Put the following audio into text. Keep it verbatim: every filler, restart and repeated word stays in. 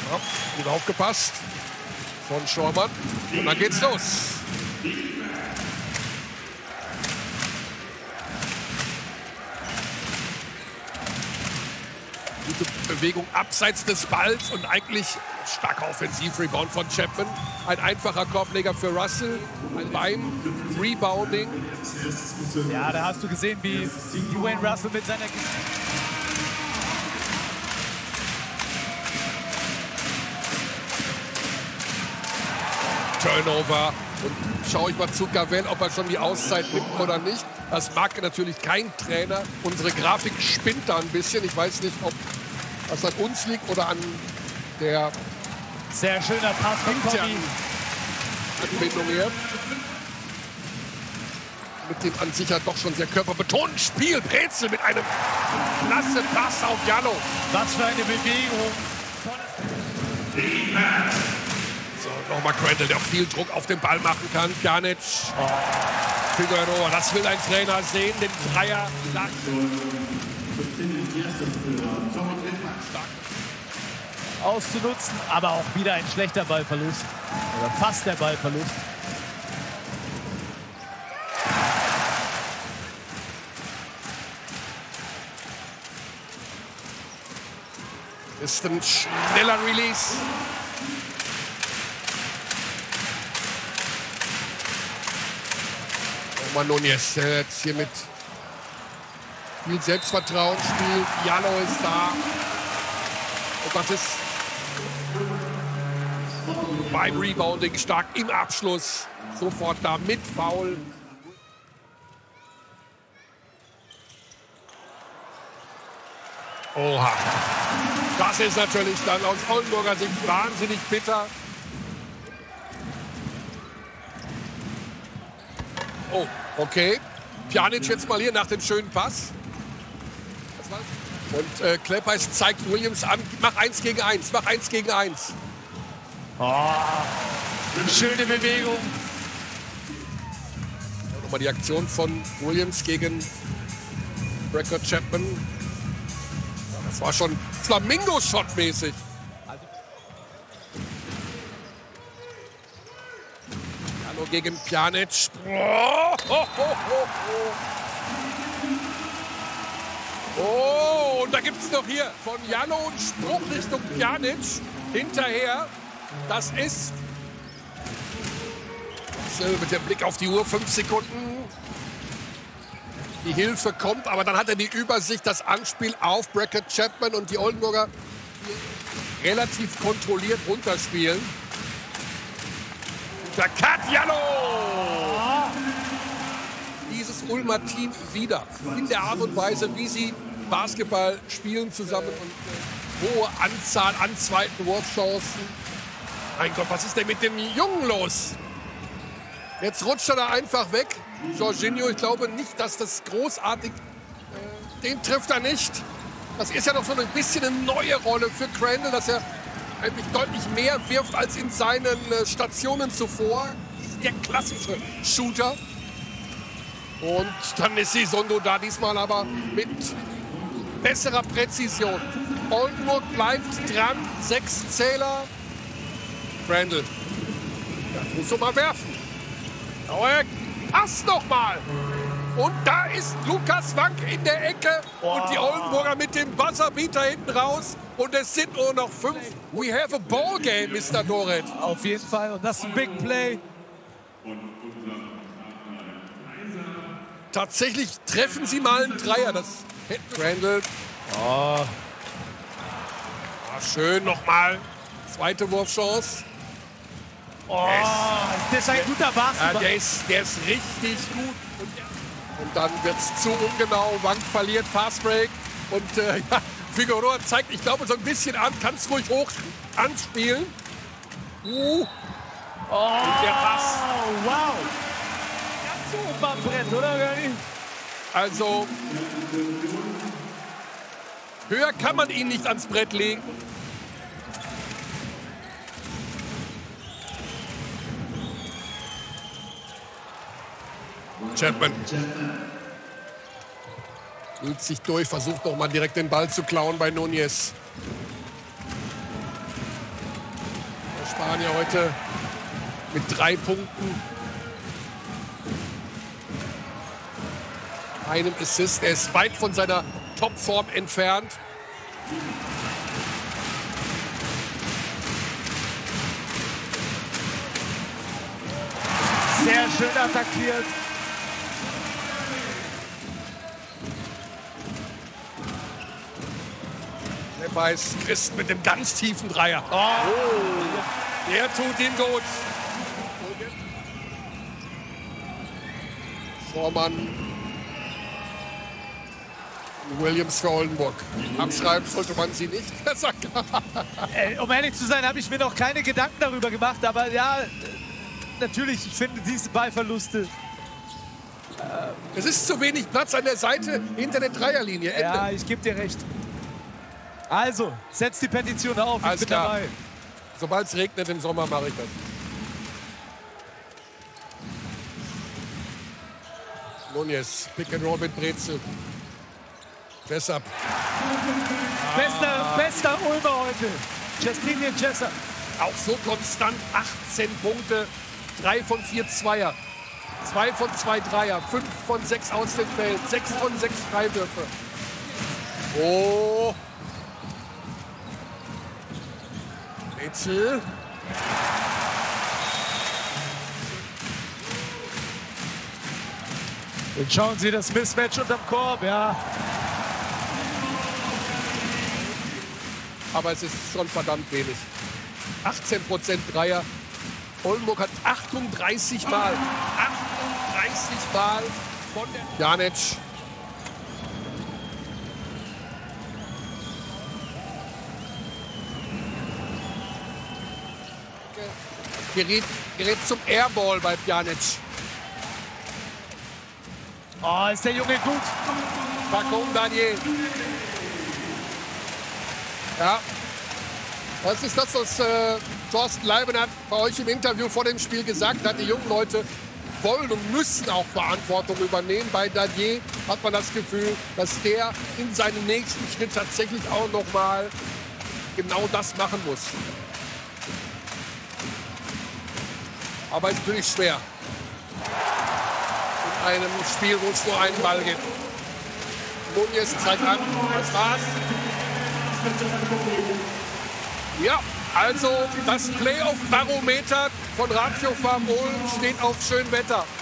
Ja, gut aufgepasst von Schormann. Und dann geht's los. Gute Bewegung abseits des Balls und eigentlich starker Offensiv-Rebound von Chapman. Ein einfacher Korbleger für Russell beim Rebounding. Ja, da hast du gesehen, wie Dwayne Russell mit seiner... Turnover. Und schaue ich mal zu Gavel, ob er schon die Auszeit nimmt oder nicht. Das mag natürlich kein Trainer. Unsere Grafik spinnt da ein bisschen. Ich weiß nicht, ob das an uns liegt oder an der Sehr schöner Pass von Tommy. Anbindung hier. Mit dem an sich ja doch schon sehr körperbetonten Spiel. Brezel mit einem klasse Pass auf Jallow. Was für eine Bewegung. So, nochmal Crandall, der auch viel Druck auf den Ball machen kann. Pjanic. Oh. Figueroa, das will ein Trainer sehen. Den Dreier lang. Auszunutzen, aber auch wieder ein schlechter Ballverlust. Oder fast der Ballverlust. Ist ein schneller Release. Nochmal Nunez, der jetzt hier mit viel Selbstvertrauen spielt. Jallow ist da. Und das ist beim Rebounding stark im Abschluss. Sofort da mit Foul. Oha. Das ist natürlich dann aus Oldenburger Sicht wahnsinnig bitter. Oh, okay. Pjanic jetzt mal hier nach dem schönen Pass. Und äh, Kleppeis zeigt Williams an, mach eins gegen eins, mach eins gegen eins. Oh, schöne Bewegung. Nochmal die Aktion von Williams gegen Brackett Chapman. Das war schon Flamingo-Shot-mäßig. Hallo gegen Pjanic. Oh, oh, oh, oh. Oh, und da gibt es noch hier von Jallow einen Spruch Richtung Pjanic hinterher. Das ist so, mit dem Blick auf die Uhr, fünf Sekunden. Die Hilfe kommt, aber dann hat er die Übersicht, das Anspiel auf Brackett Chapman und die Oldenburger relativ kontrolliert runterspielen. Der Cut, Jallow! Dieses Ulmer Team wieder in der Art und Weise, wie sie Basketball spielen zusammen und äh, hohe Anzahl an zweiten Wurfchancen. Mein Gott, was ist denn mit dem Jungen los? Jetzt rutscht er da einfach weg. Jorginho, ich glaube nicht, dass das großartig... Äh, den trifft er nicht. Das ist ja noch so ein bisschen eine neue Rolle für Crandall, dass er eigentlich deutlich mehr wirft als in seinen äh, Stationen zuvor. Der klassische Shooter. Und dann ist Sondo da, diesmal aber mit besserer Präzision. Oldenburg bleibt dran, sechs Zähler. Crandall, das muss doch mal werfen. Aber er passt noch mal. Und da ist Lukas Wank in der Ecke. Oh. Und die Oldenburger mit dem Buzzerbeater hinten raus. Und es sind nur noch fünf. We have a ball game, Mister Doret. Auf jeden Fall. Und das ist ein Big Play. Tatsächlich treffen sie mal einen Dreier. Das hätte Crandall. Oh. Oh, schön nochmal. Zweite Wurfchance. Oh, das ist ein guter Basketball. Ja, der, ist, der ist richtig gut. Und, und dann wird es zu ungenau. Wank verliert Fastbreak. Und äh, ja, Figueroa zeigt, ich glaube, so ein bisschen an. Kann es ruhig hoch anspielen. Uh. Oh, und der Pass. Wow. Ganz so oben am Brett, oder? Also, höher kann man ihn nicht ans Brett legen. Chapman hielt sich durch, versucht noch mal direkt den Ball zu klauen bei Nunez. Spanier heute mit drei Punkten. Einem Assist. Er ist weit von seiner Topform entfernt. Sehr schön attackiert. Der Beiß Christ mit dem ganz tiefen Dreier. Oh, oh. Der tut ihm gut. Vormann. Williams für Oldenburg. Abschreiben sollte man sie nicht. äh, um ehrlich zu sein, habe ich mir noch keine Gedanken darüber gemacht. Aber ja, natürlich, ich finde diese Ballverluste. Es ist zu wenig Platz an der Seite hinter der Dreierlinie. Ende. Ja, ich gebe dir recht. Also, setz die Petition auf. Ich Alles bin klar. dabei. Sobald es regnet im Sommer, mache ich das. Nunez, Pick and Roll mit Brezel. Jessup. Bester, Ah. bester Ulmer heute. Justinian Jessup. Auch so konstant. achtzehn Punkte. drei von vier Zweier. zwei von zwei Dreier. fünf von sechs aus dem Feld. sechs von sechs Freiwürfe. Oh. Brezel. Und schauen Sie das Mismatch unterm Korb, ja. Aber es ist schon verdammt wenig. achtzehn Prozent Dreier. Oldenburg hat achtunddreißig Mal. achtunddreißig Mal von der Janic. Gerät, gerät zum Airball bei Pjanic. Oh, ist der Junge gut. Pacon Daniel. Ja. Das ist das, was äh, Thorsten Leibenhardt bei euch im Interview vor dem Spiel gesagt hat. Die jungen Leute wollen und müssen auch Verantwortung übernehmen. Bei Daniel hat man das Gefühl, dass der in seinem nächsten Schritt tatsächlich auch noch mal genau das machen muss. Aber es ist natürlich schwer. In einem Spiel, wo es nur einen Ball gibt. Nunez zeigt an, das war's. Ja, also das Playoff-Barometer von Ratio Farm Ulm steht auf Schönwetter.